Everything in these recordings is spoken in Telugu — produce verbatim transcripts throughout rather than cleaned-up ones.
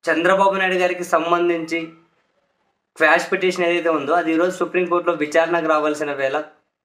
చంద్రబాబు నాయుడు గారికి సంబంధించి క్వాష్ పిటిషన్ ఏదైతే ఉందో అది ఈరోజు సుప్రీంకోర్టులో విచారణకు రావాల్సిన వేళ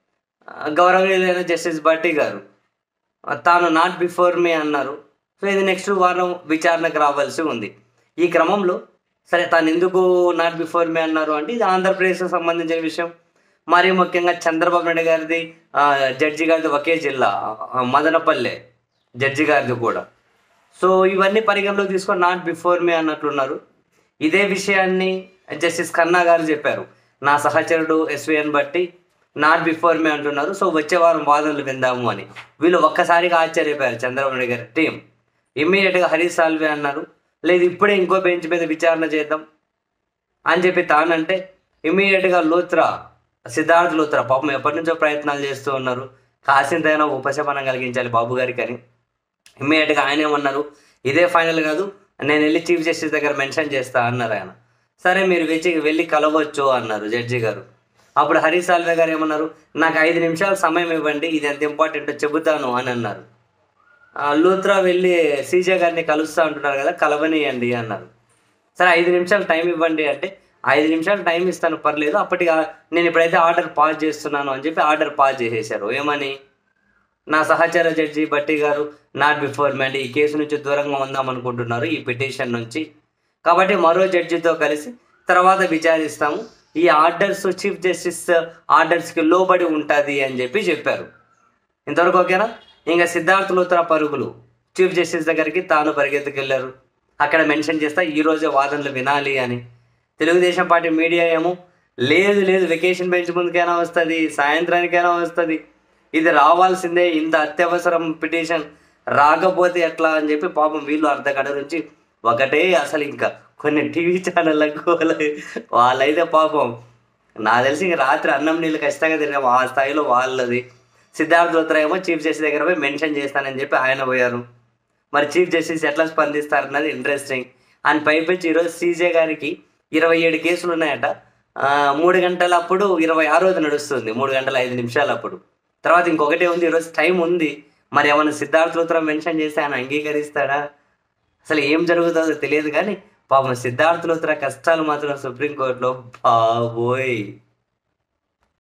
ఆహ్, గౌరవనీయులైన జస్టిస్ భట్టి గారు ఆహ్, తాను నాట్ బిఫోర్ మీ అన్నారు. సో, ఇది నెక్స్ట్ వారం విచారణకు రావాల్సి ఉంది. ఈ క్రమంలో సరే తానెందుకు నాట్ బిఫోర్ మీ అన్నారు అంటే ఇది ఆంధ్రప్రదేశ్‌కి సంబంధించిన విషయం. మరీ ముఖ్యంగా చంద్రబాబు నాయుడు గారిది ఆహ్, జడ్జి గారిది ఒకే జిల్లా ఆహ్, మదనపల్లె జడ్జి గారిది కూడా. సో, ఇవన్నీ పరిగణలోకి తీసుకొని నాట్ బిఫోర్ మీ అన్నట్లున్నారు. ఇదే విషయాన్ని జస్టిస్ ఖన్నా గారు చెప్పారు. నా సహచరుడు S V N Bhatti not before me అంటున్నారు. సో, వచ్చే వారం వాదనలు విందాము అని. వీళ్ళు ఒక్కసారిగా ఆశ్చర్యపోయారు చంద్రబాబు నాయుడు గారి టీం. ఇమ్మీడియేట్‌గా హరీష్ సాల్వే అన్నారు. లేదు ఇప్పుడే ఇంకో బెంచ్ మీద విచారణ చేద్దాం అని చెప్పి తానంటే ఇమ్మీడియేట్‌గా లూత్రా, సిద్ధార్థ్ లూత్రా పాపం ఎప్పటినుంచో ప్రయత్నాలు చేస్తూ ఉన్నారు. కాసింతైనా ఉపశమనం కలిగించాలి బాబు గారికి అని. ఇమ్మీడియేట్‌గా ఆయన ఏమన్నారు, ఇదే ఫైనల్ కాదు నేను వెళ్ళి చీఫ్ జస్టిస్ దగ్గర మెన్షన్ చేస్తా అన్నారు ఆయన. సరే మీరు వెచ్చి వెళ్ళి కలవచ్చు అన్నారు జడ్జి గారు. అప్పుడు హరీష్ సాల్వే గారు ఏమన్నారు, నాకు ఐదు నిమిషాలు సమయం ఇవ్వండి ఇది ఎంత ఇంపార్టెంటో చెబుతాను అని అన్నారు. ఆహ్, లూత్రా వెళ్ళి సీజే గారిని కలుస్తా అంటున్నారు కదా కలవనీయండి అన్నారు. సరే ఐదు నిమిషాలు టైం ఇవ్వండి అంటే, ఐదు నిమిషాలు టైం ఇస్తాను పర్లేదు అప్పటికి ఆహ్, నేను ఇప్పుడైతే ఆర్డర్ పాస్ చేస్తున్నాను అని చెప్పి ఆర్డర్ పాస్ చేసేశారు. ఏమని? నా సహచర జడ్జి భట్టి గారు నాట్ బిఫోర్ మీ అంటే ఈ కేసు నుంచి దూరంగా ఉందాం అనుకుంటున్నారు ఈ పిటిషన్ నుంచి. కాబట్టి మరో జడ్జితో కలిసి తర్వాత విచారిస్తాము. ఈ ఆర్డర్స్ చీఫ్ జస్టిస్ ఆర్డర్స్‌కి లోబడి ఉంటది అని చెప్పి చెప్పారు. ఇంతవరకు ఓకేనా? ఇంక సిద్ధార్థ్ లూత్రా పరుగులు చీఫ్ జస్టిస్ దగ్గరికి తాను పరిగెత్తుకెళ్లారు. అక్కడ మెన్షన్ చేస్తా ఈరోజే వాదనలు వినాలి అని. తెలుగుదేశం పార్టీ మీడియా ఏమో లేదు లేదు వెకేషన్ బెంచ్ ముందుకైనా వస్తది, సాయంత్రానికైనా వస్తది. ఇది రావాల్సిందే ఇంత అత్యవసరం పిటిషన్ రాకపోతే ఎట్లా అని చెప్పి పాపం వీళ్ళు అర్ధ గంట నుంచి ఒకటే అసలు ఇంకా కొన్ని టీవీ ఛానళ్ళకు వాళ్ళైతే పాపం నాకు తెలిసి ఇంక రాత్రి అన్నం నీళ్ళు ఖచ్చితంగా తిరిగాము ఆ స్థాయిలో వాళ్ళది. సిద్ధార్థ్ లూత్రా ఏమో చీఫ్ జస్టిస్ దగ్గర పోయి మెన్షన్ చేస్తానని చెప్పి ఆయన పోయారు. మరి చీఫ్ జస్టిస్ ఎట్లా స్పందిస్తారన్నది ఇంట్రెస్టింగ్. అండ్ పైపెచ్చి ఈరోజు సీజే గారికి ఇరవై ఏడు కేసులు ఉన్నాయట. ఆహ్, మూడు గంటలప్పుడు ఇరవై ఆరోది నడుస్తుంది. మూడు గంటల ఐదు నిమిషాలప్పుడు. తర్వాత ఇంకొకటే ఉంది ఈరోజు టైం ఉంది. మరి ఏమన్నా సిద్ధార్థ్ లూత్రా మెన్షన్ చేస్తే ఆయన అంగీకరిస్తాడా? అసలు ఏం జరుగుతుందో తెలియదు కానీ పాపం సిద్ధార్థ్ లూత్రా కష్టాలు మాత్రం సుప్రీంకోర్టులో బాబోయ్!